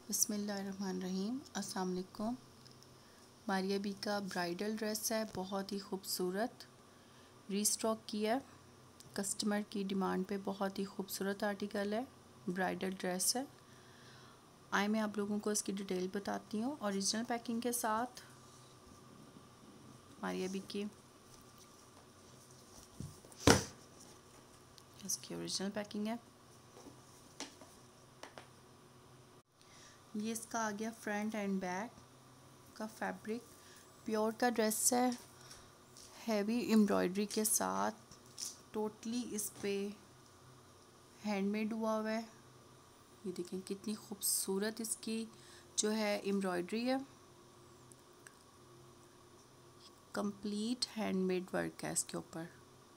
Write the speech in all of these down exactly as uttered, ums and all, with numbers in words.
बिस्मिल्लाहिर्रहमानिर्रहीम। अस्सलाम वालेकुम। मारिया बी का ब्राइडल ड्रेस है, बहुत ही खूबसूरत रीस्टॉक किया। कस्टमर की डिमांड पे बहुत ही खूबसूरत आर्टिकल है, ब्राइडल ड्रेस है। आए मैं आप लोगों को इसकी डिटेल बताती हूँ। ओरिजिनल पैकिंग के साथ मारिया बी की इसकी ओरिजिनल पैकिंग है। ये इसका आ गया फ्रंट एंड बैक का फैब्रिक। प्योर का ड्रेस है, हैवी एम्ब्रॉयडरी के साथ। टोटली इस पे हैंडमेड हुआ हुआ है। ये देखें कितनी खूबसूरत इसकी जो है एम्ब्रॉयडरी है। कंप्लीट हैंडमेड वर्क है इसके ऊपर।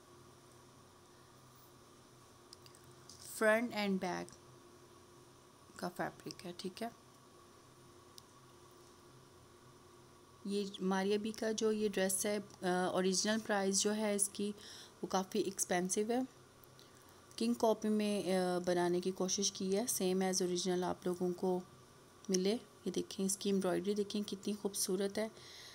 फ्रंट एंड बैक का फैब्रिक है, ठीक है। ये मारिया बी का जो ये ड्रेस है, ओरिजिनल प्राइस जो है इसकी वो काफ़ी एक्सपेंसिव है। किंग कॉपी में आ, बनाने की कोशिश की है, सेम एज़ ओरिजिनल आप लोगों को मिले। ये देखें इसकी एम्ब्रॉयडरी देखें कितनी खूबसूरत है।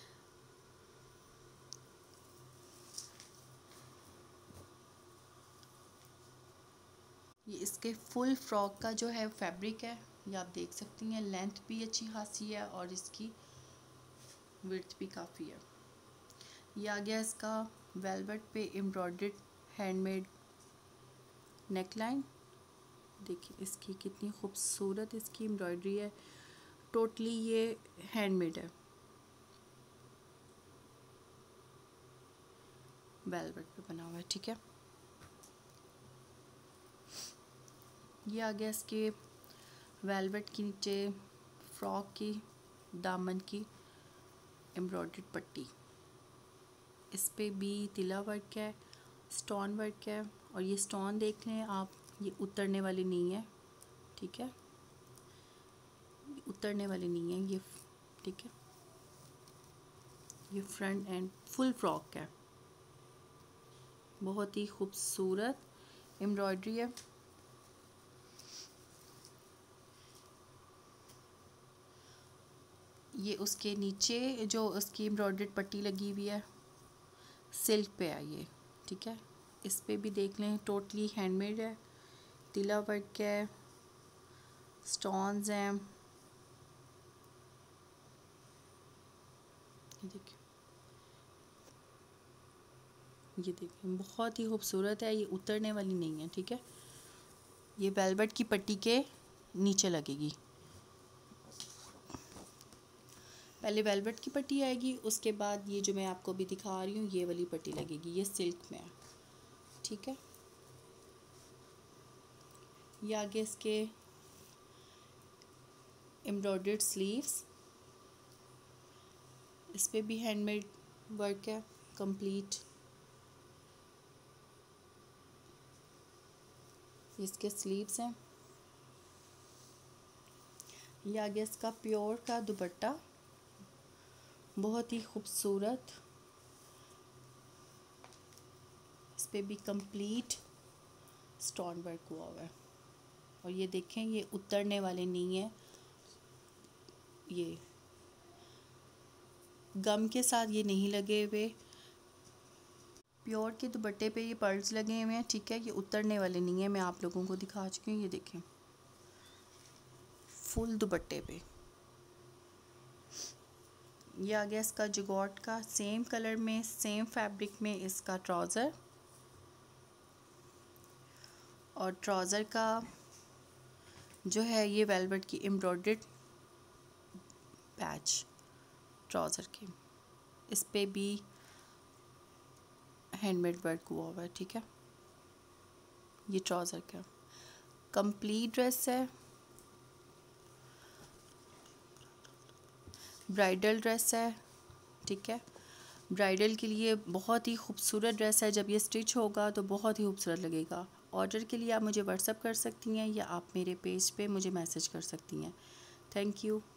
ये इसके फुल फ्रॉक का जो है फैब्रिक है, ये आप देख सकती हैं। लेंथ भी अच्छी खासी है और इसकी विड्थ भी काफ़ी है। ये आ गया इसका वेलवेट पे एम्ब्रॉयडर्ड हैंडमेड नेकलाइन। देखिए इसकी कितनी खूबसूरत इसकी एम्ब्रॉयडरी है। टोटली ये हैंडमेड है, वेलवेट पे बना हुआ है, ठीक है। ये आ गया इसके वेलवेट की नीचे फ्रॉक की दामन की एम्ब्रॉयडर्ड पट्टी। इस पे भी तिला वर्क है, स्टोन वर्क है। और ये स्टोन देख लें आप, ये उतरने वाली नहीं है, ठीक है। ये उतरने वाली नहीं है ये, ठीक है। ये फ्रंट एंड फुल फ्रॉक है, बहुत ही खूबसूरत एम्ब्रॉयडरी है। ये उसके नीचे जो उसकी एम्ब्रॉयडर्ड पट्टी लगी हुई है सिल्क पे है ये, ठीक है। इस पे भी देख लें टोटली हैंडमेड है, तिला वर्क है, स्टोन्स हैं। ये देखिए, ये देखिए बहुत ही खूबसूरत है। ये उतरने वाली नहीं है, ठीक है। ये वेलवेट की पट्टी के नीचे लगेगी। पहले वेलवेट की पट्टी आएगी, उसके बाद ये जो मैं आपको अभी दिखा रही हूँ ये वाली पट्टी लगेगी। ये सिल्क में है, ठीक है। ये आगे इसके एम्ब्रॉयडर्ड स्लीव्स, इस पे भी हैंडमेड वर्क है कंप्लीट। इसके स्लीव्स हैं। ये आगे इसका प्योर का दुपट्टा, बहुत ही खूबसूरत। इस पे भी कंप्लीट स्टोन वर्क हुआ हुआ है। और ये देखें ये उतरने वाले नहीं है, ये गम के साथ ये नहीं लगे हुए। प्योर के दुपट्टे पे ये पर्ल्स लगे हुए हैं, ठीक है। ये उतरने वाले नहीं है, मैं आप लोगों को दिखा चुकी हूँ। ये देखें फुल दुपट्टे पे। ये आ गया इसका जगॉट का सेम कलर में सेम फैब्रिक में इसका ट्राउज़र। और ट्राउज़र का जो है ये वेलवेट की एम्ब्रॉयडर्ड पैच ट्राउज़र के, इस पे भी हैंडमेड वर्क हुआ हुआ है, ठीक है। ये ट्राउज़र का कंप्लीट ड्रेस है, ब्राइडल ड्रेस है, ठीक है। ब्राइडल के लिए बहुत ही खूबसूरत ड्रेस है। जब ये स्टिच होगा तो बहुत ही खूबसूरत लगेगा। ऑर्डर के लिए आप मुझे व्हाट्सअप कर सकती हैं या आप मेरे पेज पे मुझे मैसेज कर सकती हैं। Thank you.